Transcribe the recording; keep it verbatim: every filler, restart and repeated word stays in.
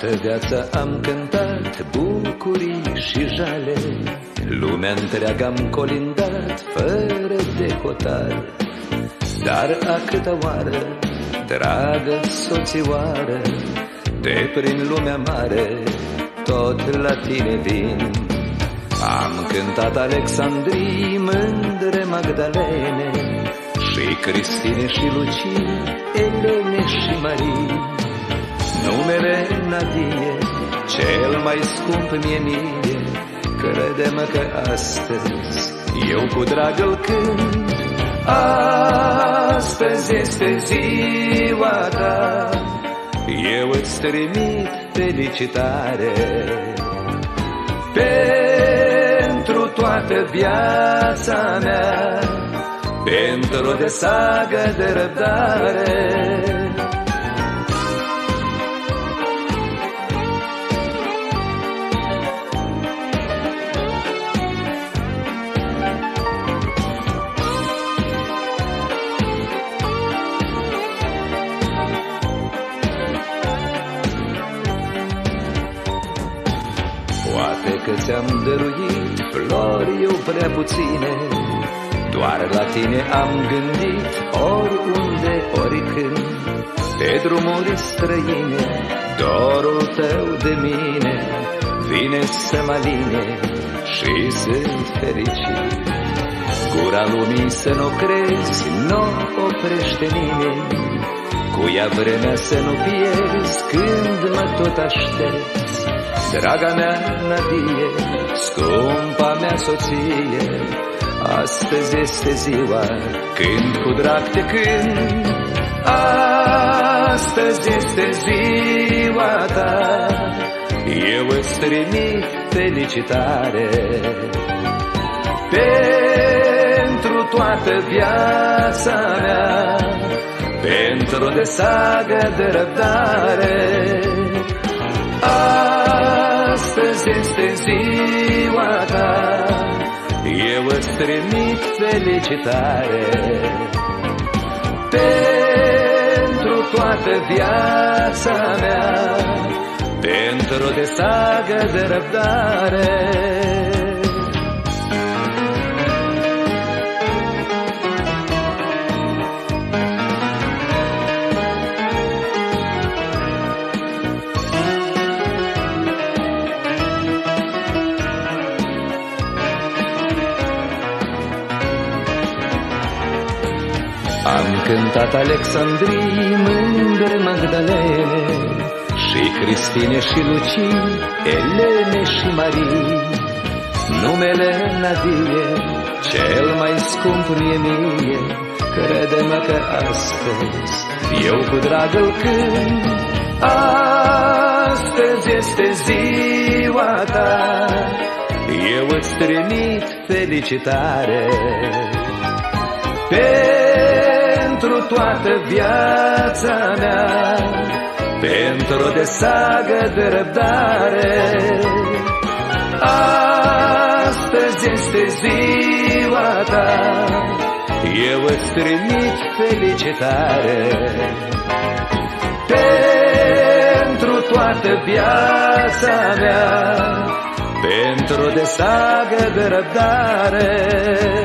Toată viața am cântat bucurii și jale, lumea întreagă am colindat fără de hotar. Dar a câta oară, dragă soțioară, de prin lumea mare tot la tine vin. Am cântat Alexandrii, Mândre, Magdalene, și Cristine și Lucii, Elene și Marii. Numele Nadie, cel mai scump mie mie, crede-mă că astăzi eu cu drag îl cânt. Astăzi este ziua ta, eu îți trimit felicitare. Pentru toată viața mea, pentru o desagă de răbdare. Poate că ți-am dăruit flori eu prea puține, doar la tine am gândit oriunde, oricând. Pe drumuri străine, dorul tău de mine vine să mă aline și sunt fericit. Gura lumii să n-o crezi, n-o oprește nimeni, cu ea vremea să nu pierzi când mă tot aștepți. Draga mea Nadie, scumpa mea soție, astăzi este ziua când cu drag te cânt. Astăzi este ziua ta, eu îți trimit felicitare. Pentru toată viața mea, pentru o desagă de răbdare. Astăzi este ziua ta, eu îți trimit felicitare. Pentru toată viața mea, pentru o desagă de răbdare. Am cântat Alexandrii, Mândre, Magdalene, și Cristine și Lucii, Elene și Marii. Numele Nadie, cel mai scump mie mie, crede-mă că astăzi eu cu drag îl cânt. Astăzi este ziua ta, eu îți trimit felicitare. Pentru toată viața mea, pentru o desagă de răbdare. Astăzi este ziua ta, eu îți trimit felicitare. Pentru toată viața mea, pentru o desagă de răbdare.